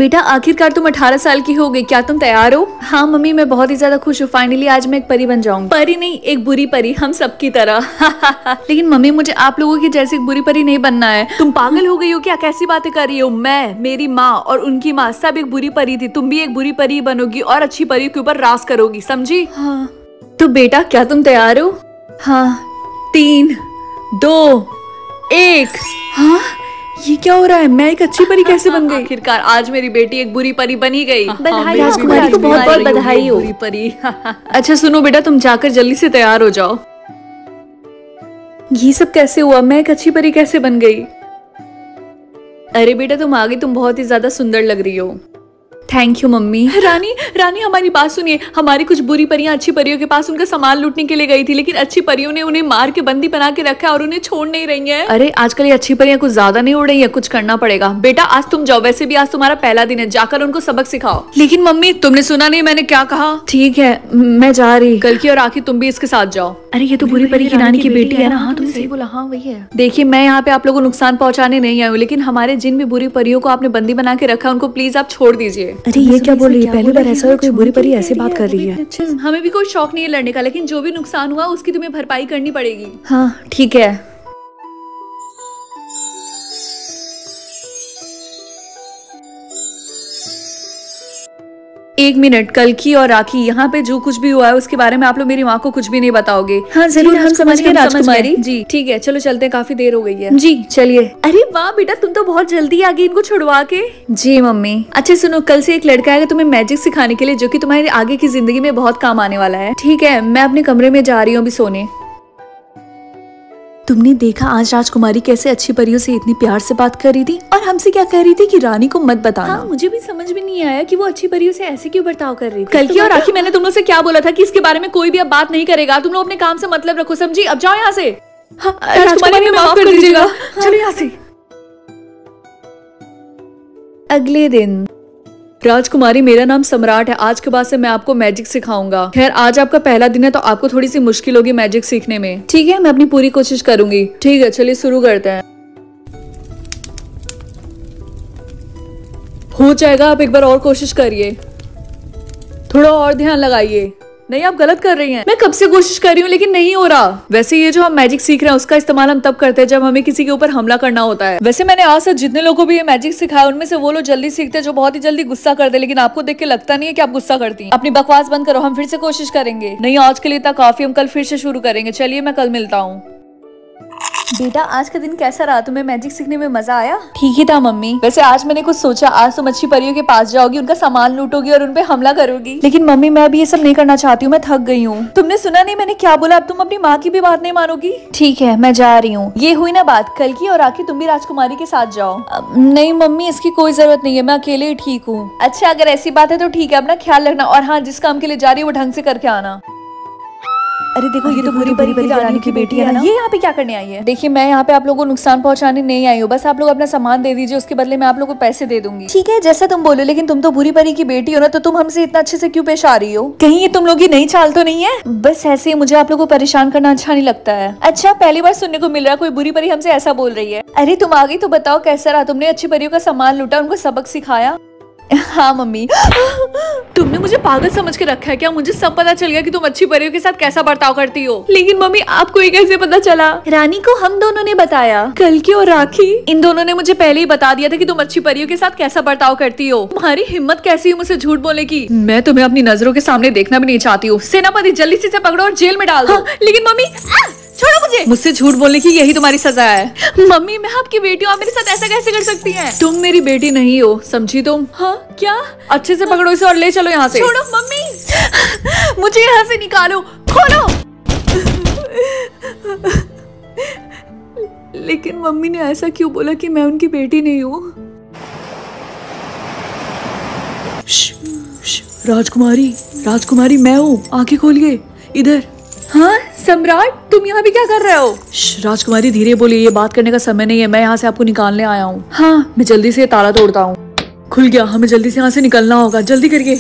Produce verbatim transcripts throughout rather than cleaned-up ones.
बेटा आखिरकार तुम अठारह साल की हो गई, क्या तुम तैयार हो? हाँ मम्मी, मैं बहुत ही ज्यादा खुश हूँ। फाइनली आज मैं एक परी बन जाऊंगी। परी नहीं, एक बुरी परी, हम सबकी तरह। लेकिन मम्मी मुझे आप लोगों की जैसी एक बुरी परी नहीं बनना है। तुम पागल हो गई हो क्या? कैसी बातें कर रही हो? मैं, मेरी माँ और उनकी माँ सब एक बुरी परी थी। तुम भी एक बुरी परी बनोगी और अच्छी परी के ऊपर राज करोगी, समझी? हाँ। तो बेटा क्या तुम तैयार हो? हाँ। तीन, दो, एक। हाँ, ये क्या हो रहा है? मैं एक अच्छी परी कैसे बन गई? आखिरकार आज मेरी बेटी एक बुरी परी बनी गई। बधाई राजकुमारी को, बहुत बहुत बधाई हो। बुरी परी। अच्छा सुनो बेटा, तुम जाकर जल्दी से तैयार हो जाओ। ये सब कैसे हुआ? मैं एक अच्छी परी कैसे बन गई? अरे बेटा तुम आ गई, तुम बहुत ही ज्यादा सुंदर लग रही हो। Thank you mummy. रानी रानी हमारी बात सुनिए। हमारी कुछ बुरी परियां अच्छी परियों के पास उनका सामान लूटने के लिए गई थी, लेकिन अच्छी परियों ने उन्हें मार के बंदी बना के रखा है और उन्हें छोड़ नहीं रही हैं। अरे आजकल ये अच्छी परियां कुछ ज्यादा नहीं उड़ रही है, कुछ करना पड़ेगा। बेटा आज तुम जाओ, वैसे भी आज तुम्हारा पहला दिन है, जाकर उनको सबक सिखाओ। लेकिन मम्मी तुमने सुना नहीं मैंने क्या कहा? ठीक है मैं जा रही। कल की और आखिर तुम भी इसके साथ जाओ। अरे ये तो बुरी परी की रानी की बेटी है ना? हाँ तुमने सही बोला, हाँ वही है। देखिए मैं यहाँ पे आप लोगों को नुकसान पहुंचाने नहीं आई हूँ, लेकिन हमारे जिन भी बुरी परियों को आपने बंदी बना के रखा उनको प्लीज आप छोड़ दीजिए। अरे ये क्या बोल रही है? पहली बार ऐसा कोई बुरी परी ऐसी बात कर रही है। हमें भी कोई शौक नहीं है लड़ने का, लेकिन जो भी नुकसान हुआ उसकी तुम्हें भरपाई करनी पड़ेगी। हाँ ठीक है। एक मिनट, कल की और राखी, यहाँ पे जो कुछ भी हुआ है उसके बारे में आप लोग मेरी माँ को कुछ भी नहीं बताओगे? हाँ जरूर, हम समझ गए राजकुमारी जी। ठीक है चलो चलते हैं, काफी देर हो गई है। जी चलिए। अरे वाह बेटा तुम तो बहुत जल्दी आ गई इनको छुड़वा के। जी मम्मी। अच्छा सुनो, कल से एक लड़का आएगा तुम्हें मैजिक सिखाने के लिए, जो कि तुम्हारी आगे की जिंदगी में बहुत काम आने वाला है। ठीक है मैं अपने कमरे में जा रही हूँ अभी सोने। तुमने देखा आज राजकुमारी कैसे अच्छी परियों से इतनी प्यार से बात कर रही थी और हमसे क्या कह रही थी कि रानी को मत बताना। हाँ, मुझे भी समझ में नहीं आया कि वो अच्छी परियों से ऐसे क्यों बर्ताव कर रही थी। कल की और राखी मैंने तुम लोग से क्या बोला था कि इसके बारे में कोई भी अब बात नहीं करेगा। तुम लोग अपने काम से मतलब रखो, समझी? अब जाओ यहाँ से। हाँ, राजकुमारी ने माफ कर दीजिएगा। चलो यहाँ से। अगले दिन। राजकुमारी मेरा नाम सम्राट है, आज के बाद से मैं आपको मैजिक सिखाऊंगा। खैर आज आपका पहला दिन है तो आपको थोड़ी सी मुश्किल होगी मैजिक सीखने में। ठीक है मैं अपनी पूरी कोशिश करूंगी। ठीक है चलिए शुरू करते हैं। हो जाएगा, आप एक बार और कोशिश करिए, थोड़ा और ध्यान लगाइए। नहीं आप गलत कर रही हैं। मैं कब से कोशिश कर रही हूँ लेकिन नहीं हो रहा। वैसे ये जो हम मैजिक सीख रहे हैं उसका इस्तेमाल हम तब करते हैं जब हमें किसी के ऊपर हमला करना होता है। वैसे मैंने आज तक जितने लोगों को भी ये मैजिक सिखाया उनमें से वो लोग जल्दी सीखते हैं जो बहुत ही जल्दी गुस्सा करते हैं, लेकिन आपको देख के लगता नहीं है कि आप गुस्सा करती हैं। अपनी बकवास बंद करो, हम फिर से कोशिश करेंगे। नहीं आज के लिए इतना काफी, हम कल फिर से शुरू करेंगे। चलिए मैं कल मिलता हूँ। बेटा आज का दिन कैसा रहा? तुम्हें मैजिक सीखने में मजा आया? ठीक ही था मम्मी। वैसे आज मैंने कुछ सोचा, आज तुम अच्छी परियों के पास जाओगी, उनका सामान लूटोगी और उनपे हमला करोगी। लेकिन मम्मी मैं अभी ये सब नहीं करना चाहती हूँ, मैं थक गई हूँ। तुमने सुना नहीं मैंने क्या बोला? अब तुम अपनी माँ की भी बात नहीं मानोगी? ठीक है मैं जा रही हूँ। ये हुई ना बात, कल की और आखिर तुम भी राजकुमारी के साथ जाओ। नहीं मम्मी इसकी कोई जरूरत नहीं है, मैं अकेले ही ठीक हूँ। अच्छा अगर ऐसी बात है तो ठीक है, अपना ख्याल रखना और हाँ जिस काम के लिए जा रही है वो ढंग से करके आना। अरे देखो ये तो बुरी परी रानी की बेटी है ना? ये यहाँ पे क्या करने आई है? देखिए मैं यहाँ पे आप लोगों को नुकसान पहुँचाने नहीं आई हूँ, बस आप लोग अपना सामान दे दीजिए, उसके बदले मैं आप लोगों को पैसे दे दूंगी। ठीक है जैसा तुम बोलो, लेकिन तुम तो बुरी परी की बेटी हो ना, तो तुम हमसे इतना अच्छे से क्यों पेश आ रही हो? कहीं ये तुम लोग की नई चाल तो नहीं है? बस ऐसे ही मुझे आप लोगों को परेशान करना अच्छा नहीं लगता है। अच्छा पहली बार सुनने को मिल रहा है कोई बुरी परी हमसे ऐसा बोल रही है। अरे तुम आ गई तो बताओ कैसा रहा? तुमने अच्छी परियों का सामान लूटा, उनको सबक सिखाया? हाँ मम्मी। तुमने मुझे पागल समझ के रखा है क्या? मुझे सब पता चल गया कि तुम अच्छी परियों के साथ कैसा बर्ताव करती हो। लेकिन मम्मी आपको ये कैसे पता चला? रानी को हम दोनों ने बताया। कल की और राखी, इन दोनों ने मुझे पहले ही बता दिया था कि तुम अच्छी परियों के साथ कैसा बर्ताव करती हो। तुम्हारी हिम्मत कैसी है मुझसे झूठ बोलने की? मैं तुम्हें अपनी नजरों के सामने देखना भी नहीं चाहती हूँ। सेनापति जल्दी से पकड़ो और जेल में डाल दो। हाँ, लेकिन मम्मी छोड़ो मुझे। मुझसे झूठ बोलने की यही तुम्हारी सजा है। मम्मी मैं आपकी बेटी हूँ, आप मेरे साथ ऐसा कैसे कर सकती हैं? तुम मेरी बेटी नहीं हो, समझी तुम? हाँ क्या? अच्छे से पकड़ो इसे और ले चलो यहाँ से। छोड़ो मम्मी, मुझे यहाँ से निकालो, खोलो। लेकिन मम्मी ने ऐसा क्यों बोला कि मैं उनकी बेटी नहीं हूँ? राजकुमारी राजकुमारी मैं हूँ, आंखें खोलिए इधर। हाँ सम्राट तुम यहाँ भी क्या कर रहे हो? राजकुमारी धीरे बोलिए, ये बात करने का समय नहीं है, मैं यहाँ से आपको निकालने आया हूँ। हाँ मैं जल्दी से ताला तोड़ता हूँ। खुल गया, हमें जल्दी से यहाँ से निकलना होगा, जल्दी करिए।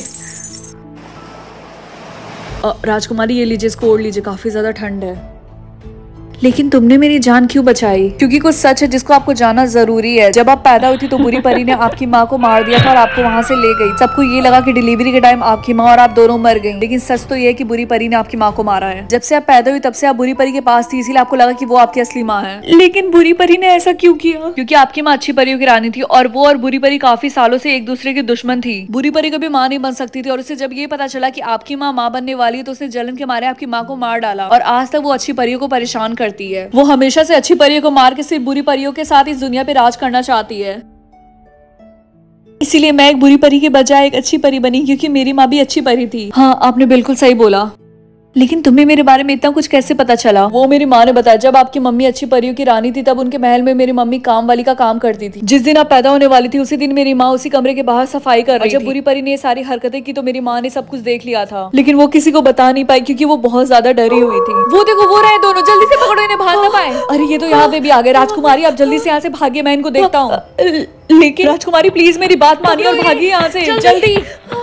राजकुमारी ये लीजिए, इसको ओढ़ लीजिए, काफी ज्यादा ठंड है। लेकिन तुमने मेरी जान क्यों बचाई? क्योंकि कुछ सच है जिसको आपको जानना जरूरी है। जब आप पैदा हुई थी तो बुरी परी ने आपकी माँ को मार दिया था और आपको वहाँ से ले गई। सबको ये लगा कि डिलीवरी के टाइम आपकी माँ और आप दोनों मर गई, लेकिन सच तो ये है कि बुरी परी ने आपकी माँ को मारा है। जब से आप पैदा हुई तब से आप बुरी परी के पास थी, इसीलिए आपको लगा कि वो आपकी असली माँ है। लेकिन बुरी परी ने ऐसा क्यों किया? क्योंकि आपकी माँ अच्छी परियों की रानी थी और वो और बुरी परी काफी सालों से एक दूसरे की दुश्मन थी। बुरी परी कभी माँ नहीं बन सकती थी और उसे जब ये पता चला कि आपकी माँ माँ बनने वाली है तो उसने जलन के मारे आपकी माँ को मार डाला और आज तक वो अच्छी परियों को परेशान करती है। वो हमेशा से अच्छी परियों को मार के सिर्फ बुरी परियों के साथ इस दुनिया पे राज करना चाहती है। इसीलिए मैं एक बुरी परी के बजाय एक अच्छी परी बनी, क्योंकि मेरी माँ भी अच्छी परी थी। हाँ, आपने बिल्कुल सही बोला। लेकिन तुम्हें मेरे बारे में इतना कुछ कैसे पता चला? वो मेरी माँ ने बताया। जब आपकी मम्मी अच्छी परियों की रानी थी तब उनके महल में मेरी मम्मी काम वाली का काम करती थी। जिस दिन आप पैदा होने वाली थी उसी दिन मेरी माँ उसी कमरे के बाहर सफाई कर रही थी। जब बुरी परी ने ये सारी हरकतें की तो मेरी माँ ने सब कुछ देख लिया था, लेकिन वो किसी को बता नहीं पाई क्योंकि वो बहुत ज्यादा डरी हुई थी। वो देखो वो रहे दोनों, जल्दी से पकड़ो इन्हें, भाग ना पाए। अरे ये तो यहाँ पे भी आ गए। राजकुमारी आप जल्दी से यहाँ से भागिए, मैं इनको देखता हूँ। लेकिन राजकुमारी प्लीज मेरी बात मानिए और भागिए यहाँ से जल्दी।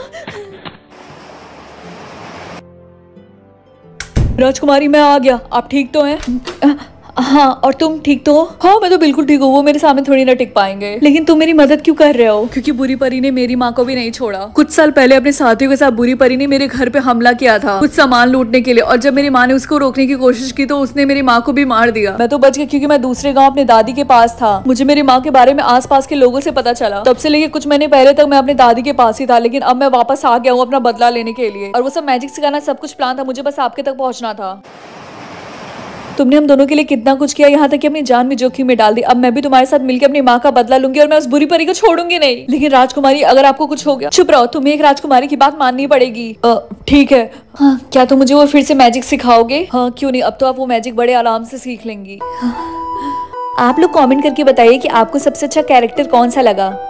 राजकुमारी मैं आ गया, आप ठीक तो हैं? हाँ, और तुम ठीक तो हो? हाँ मैं तो बिल्कुल ठीक हूँ। वो मेरे सामने थोड़ी ना टिक पाएंगे। लेकिन तुम मेरी मदद क्यों कर रहे हो? क्योंकि बुरी परी ने मेरी माँ को भी नहीं छोड़ा। कुछ साल पहले अपने साथियों के साथ बुरी परी ने मेरे घर पे हमला किया था कुछ सामान लूटने के लिए, और जब मेरी माँ ने उसको रोकने की कोशिश की तो उसने मेरी माँ को भी मार दिया। मैं तो बच गई क्योंकि मैं दूसरे गाँव अपने दादी के पास था। मुझे मेरी माँ के बारे में आस पास के लोगों से पता चला। तब से लेके कुछ महीने पहले तक मैं अपने दादी के पास ही था, लेकिन अब मैं वापस आ गया हूँ अपना बदला लेने के लिए। और वो सब मैजिक सिखाना सब कुछ प्लान था, मुझे बस आपके तक पहुँचना था। तुमने हम दोनों के लिए कितना कुछ किया, यहाँ तक कि अपनी जान भी जोखिम में डाल दी। अब मैं भी तुम्हारे साथ मिलकर अपनी माँ का बदला लूंगी और मैं उस बुरी परी को छोड़ूंगी नहीं। लेकिन राजकुमारी अगर आपको कुछ हो गया, चुप रहो, तुम्हें एक राजकुमारी की बात माननी पड़ेगी। ठीक है। हाँ, क्या तुम मुझे वो फिर से मैजिक सिखाओगे? हाँ क्यों नहीं, अब तो आप वो मैजिक बड़े आराम से सीख लेंगी। आप लोग कमेंट करके बताइए कि आपको सबसे अच्छा कैरेक्टर कौन सा लगा।